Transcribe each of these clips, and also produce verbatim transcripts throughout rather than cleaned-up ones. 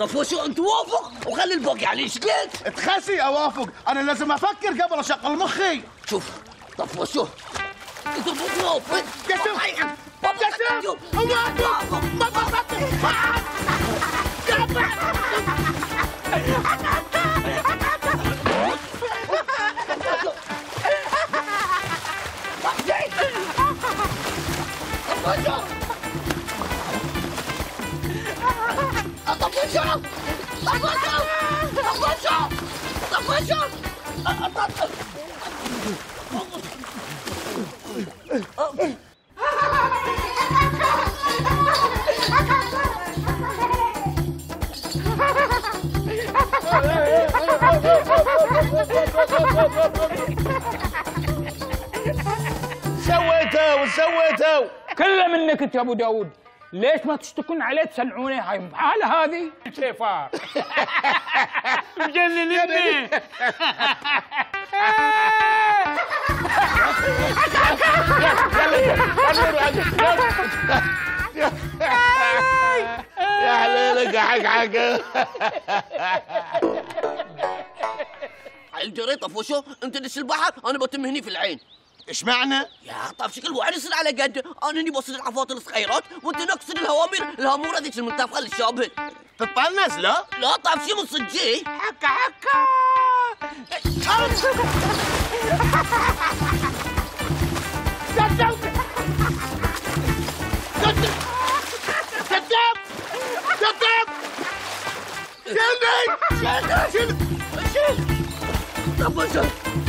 طب شو انت وافق وخلي الباقي عليه ايش قلت؟ تخسي اوافق، انا لازم افكر قبل اشغل مخي. شوف طب شو انت موافق؟ كتب كتب اوافق ما بفكر. طفشوا طفشوا طفشوا طفشوا سويتوا وسويتوا كله منك انت يا ابو داود. ليش ما تشتكون عليه تسلعونه؟ هاي بحاله هذه شيفار مجننني. يا حليلك يا حق حق. الجري طفو شو انت نس البحر انا بتم هني في العين. ايش معنى؟ يا طب شكل واحد يصير على قد انا هني بوصل العفاط الصغيرات وانت نقصد الهوامير الهاموره ذيك المنتفخه اللي شابهن. تطنز لا؟ لا طب شو من صجي؟ حكا حكا كذاب كذاب كذاب كذاب شيلني شيل شيل طب شو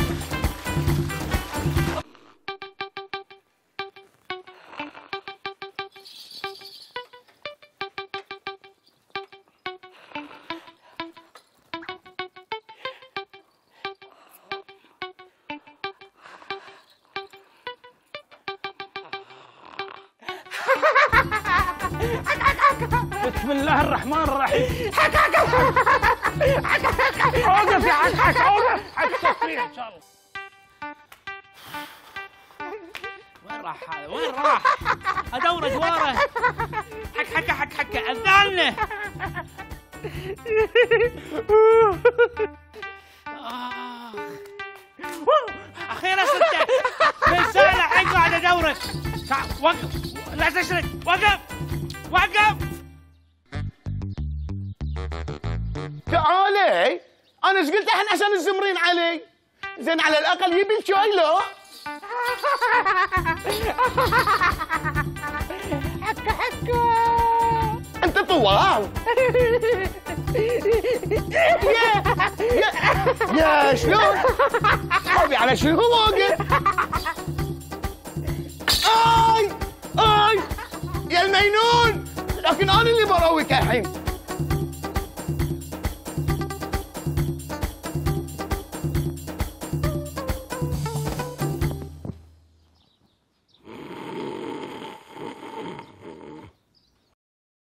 بسم الله الرحمن الرحيم. اوقف يا حك حك اوقف حك تصفيح ان شاء الله. وين راح هذا؟ وين راح؟ ادور ادواره. حك حك حك حك اذلنا. اخيرا صدق من ساعه الحين قاعد ادورك. وقف لا تشرد. وقف وقف. تعالي انا ايش قلت احنا عشان الزمرين علي؟ زين على الاقل يبي الشاي لو؟ حكا حكا انت طوال. يا يا يا شلون؟ حبي على شنو واقف؟ اي اي يا المينون، لكن انا اللي برويك الحين.